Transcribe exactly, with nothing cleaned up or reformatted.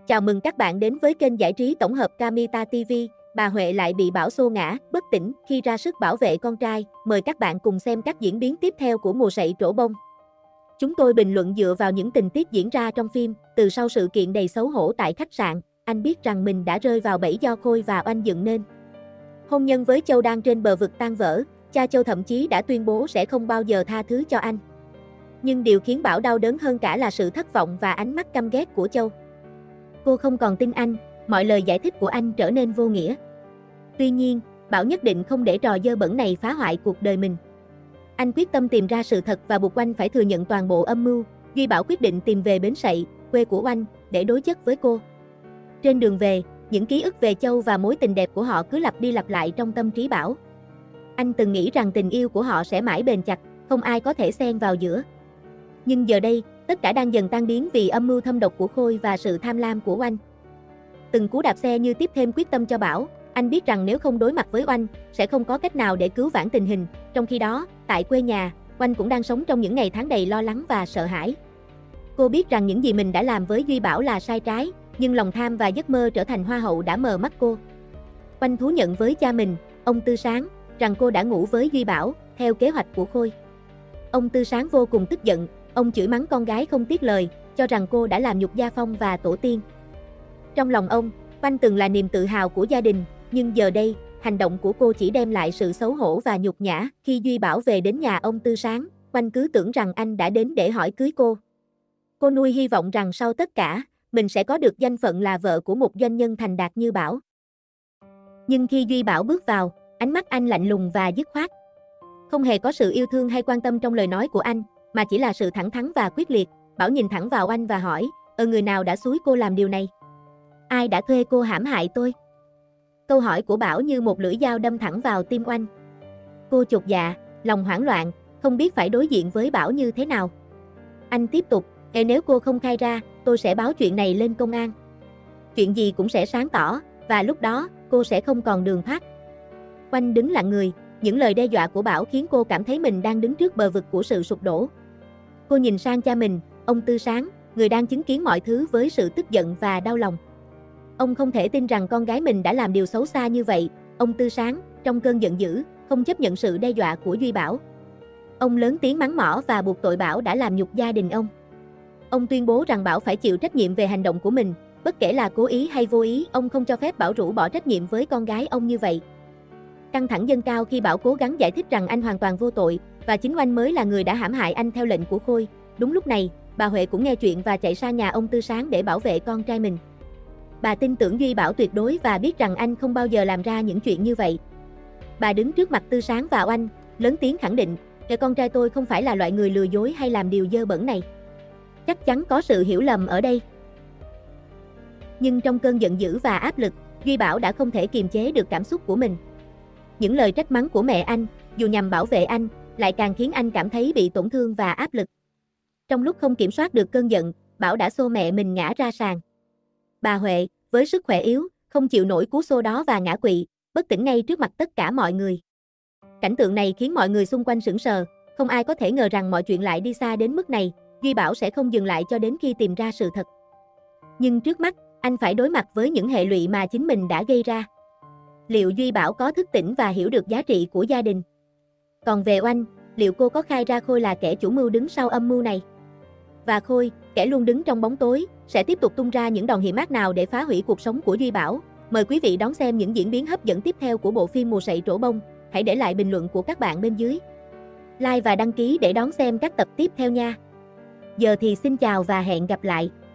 Chào mừng các bạn đến với kênh giải trí tổng hợp Kamita ti vi. Bà Huệ lại bị Bảo xô ngã, bất tỉnh khi ra sức bảo vệ con trai. Mời các bạn cùng xem các diễn biến tiếp theo của mùa sậy trổ bông. Chúng tôi bình luận dựa vào những tình tiết diễn ra trong phim. Từ sau sự kiện đầy xấu hổ tại khách sạn, anh biết rằng mình đã rơi vào bẫy do Khôi và Oanh dựng nên. Hôn nhân với Châu đang trên bờ vực tan vỡ, cha Châu thậm chí đã tuyên bố sẽ không bao giờ tha thứ cho anh. Nhưng điều khiến Bảo đau đớn hơn cả là sự thất vọng và ánh mắt căm ghét của Châu. Cô không còn tin anh, mọi lời giải thích của anh trở nên vô nghĩa. Tuy nhiên, Bảo nhất định không để trò dơ bẩn này phá hoại cuộc đời mình. Anh quyết tâm tìm ra sự thật và buộc Oanh phải thừa nhận toàn bộ âm mưu. Duy Bảo quyết định tìm về Bến Sậy, quê của Oanh, để đối chất với cô. Trên đường về, những ký ức về Châu và mối tình đẹp của họ cứ lặp đi lặp lại trong tâm trí Bảo. Anh từng nghĩ rằng tình yêu của họ sẽ mãi bền chặt, không ai có thể xen vào giữa. Nhưng giờ đây, tất cả đang dần tan biến vì âm mưu thâm độc của Khôi và sự tham lam của Oanh. Từng cú đạp xe như tiếp thêm quyết tâm cho Bảo. Anh biết rằng nếu không đối mặt với Oanh, sẽ không có cách nào để cứu vãn tình hình. Trong khi đó, tại quê nhà, Oanh cũng đang sống trong những ngày tháng đầy lo lắng và sợ hãi. Cô biết rằng những gì mình đã làm với Duy Bảo là sai trái, nhưng lòng tham và giấc mơ trở thành hoa hậu đã mờ mắt cô. Oanh thú nhận với cha mình, ông Tư Sáng, rằng cô đã ngủ với Duy Bảo, theo kế hoạch của Khôi. Ông Tư Sáng vô cùng tức giận, ông chửi mắng con gái không tiếc lời, cho rằng cô đã làm nhục gia phong và tổ tiên. Trong lòng ông, Oanh từng là niềm tự hào của gia đình, nhưng giờ đây, hành động của cô chỉ đem lại sự xấu hổ và nhục nhã. Khi Duy Bảo về đến nhà ông Tư Sáng, Oanh cứ tưởng rằng anh đã đến để hỏi cưới cô. Cô nuôi hy vọng rằng sau tất cả, mình sẽ có được danh phận là vợ của một doanh nhân thành đạt như Bảo. Nhưng khi Duy Bảo bước vào, ánh mắt anh lạnh lùng và dứt khoát. Không hề có sự yêu thương hay quan tâm trong lời nói của anh, mà chỉ là sự thẳng thắn và quyết liệt. Bảo nhìn thẳng vào anh và hỏi, ờ người nào đã xúi cô làm điều này? Ai đã thuê cô hãm hại tôi? Câu hỏi của Bảo như một lưỡi dao đâm thẳng vào tim Oanh. Cô chột dạ, lòng hoảng loạn, không biết phải đối diện với Bảo như thế nào. Anh tiếp tục, e nếu cô không khai ra, tôi sẽ báo chuyện này lên công an. Chuyện gì cũng sẽ sáng tỏ, và lúc đó, cô sẽ không còn đường thoát. Oanh đứng lặng người, những lời đe dọa của Bảo khiến cô cảm thấy mình đang đứng trước bờ vực của sự sụp đổ. Cô nhìn sang cha mình, ông Tư Sáng, người đang chứng kiến mọi thứ với sự tức giận và đau lòng. Ông không thể tin rằng con gái mình đã làm điều xấu xa như vậy. Ông Tư Sáng, trong cơn giận dữ, không chấp nhận sự đe dọa của Duy Bảo. Ông lớn tiếng mắng mỏ và buộc tội Bảo đã làm nhục gia đình ông. Ông tuyên bố rằng Bảo phải chịu trách nhiệm về hành động của mình, bất kể là cố ý hay vô ý. Ông không cho phép Bảo rũ bỏ trách nhiệm với con gái ông như vậy. Căng thẳng dâng cao khi Bảo cố gắng giải thích rằng anh hoàn toàn vô tội, và chính Oanh mới là người đã hãm hại anh theo lệnh của Khôi. Đúng lúc này, bà Huệ cũng nghe chuyện và chạy sang nhà ông Tư Sáng để bảo vệ con trai mình. Bà tin tưởng Duy Bảo tuyệt đối và biết rằng anh không bao giờ làm ra những chuyện như vậy. Bà đứng trước mặt Tư Sáng và Oanh, lớn tiếng khẳng định, kẻ con trai tôi không phải là loại người lừa dối hay làm điều dơ bẩn này. Chắc chắn có sự hiểu lầm ở đây. Nhưng trong cơn giận dữ và áp lực, Duy Bảo đã không thể kiềm chế được cảm xúc của mình. Những lời trách mắng của mẹ anh, dù nhằm bảo vệ anh, lại càng khiến anh cảm thấy bị tổn thương và áp lực. Trong lúc không kiểm soát được cơn giận, Bảo đã xô mẹ mình ngã ra sàn. Bà Huệ, với sức khỏe yếu, không chịu nổi cú xô đó và ngã quỵ, bất tỉnh ngay trước mặt tất cả mọi người. Cảnh tượng này khiến mọi người xung quanh sững sờ, không ai có thể ngờ rằng mọi chuyện lại đi xa đến mức này. Duy Bảo sẽ không dừng lại cho đến khi tìm ra sự thật. Nhưng trước mắt, anh phải đối mặt với những hệ lụy mà chính mình đã gây ra. Liệu Duy Bảo có thức tỉnh và hiểu được giá trị của gia đình? Còn về Oanh, liệu cô có khai ra Khôi là kẻ chủ mưu đứng sau âm mưu này? Và Khôi, kẻ luôn đứng trong bóng tối, sẽ tiếp tục tung ra những đòn hiểm ác nào để phá hủy cuộc sống của Duy Bảo? Mời quý vị đón xem những diễn biến hấp dẫn tiếp theo của bộ phim Mùa sậy trổ bông. Hãy để lại bình luận của các bạn bên dưới. Like và đăng ký để đón xem các tập tiếp theo nha. Giờ thì xin chào và hẹn gặp lại.